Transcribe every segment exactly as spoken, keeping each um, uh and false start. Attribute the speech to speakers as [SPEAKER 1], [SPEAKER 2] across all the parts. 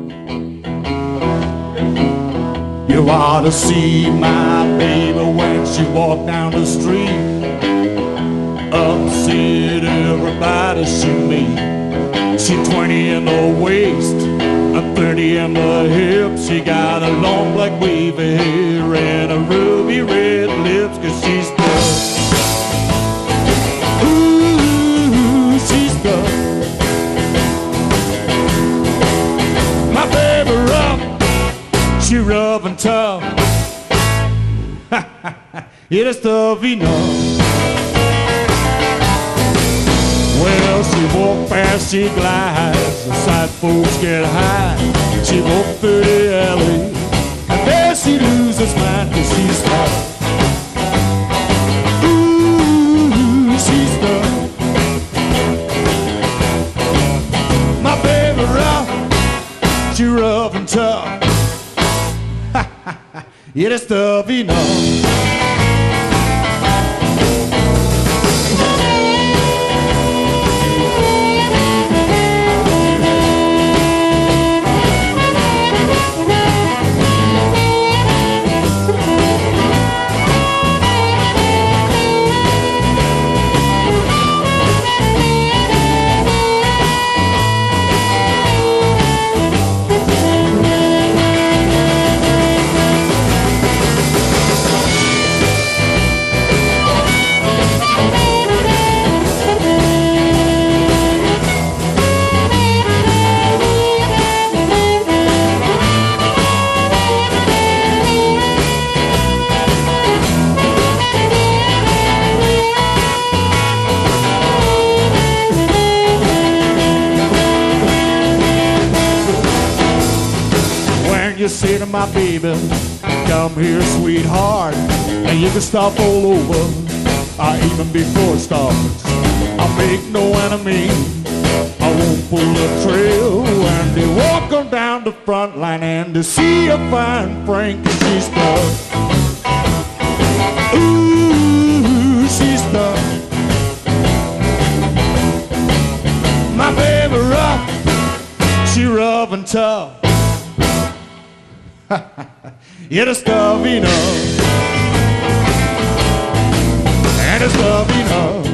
[SPEAKER 1] You ought to see my baby when she walk down the street. Upset everybody she meet. She twenty in the waist, a thirty in the hips. She got a long black wavy hair and a ruby red lips. Cause she's the, ooh, she's the, my baby rough. She rough and tough. Yeah, that's tough enough. Well, she walk fast, she glides. The side folks get high. She walk through the alley, and there she loses mind. Cause she's tough. Ooh, she's tough. My baby rough. She rough and tough. Yeah, that's tough enough. You say to my baby, come here, sweetheart, and you can stop all over, or even before it starts. I'll make no enemy, I won't pull a trail, and they walk on down the front line and they see a fine Frank, and she's tough. Ooh, she's tough. My baby rough, she rough and tough. Yeah, it's tough enough. And it's tough enough.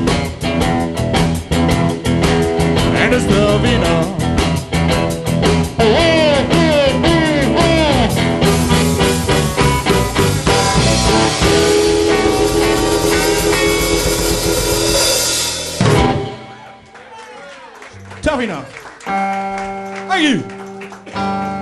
[SPEAKER 1] And it's tough enough. Tough enough. Thank you.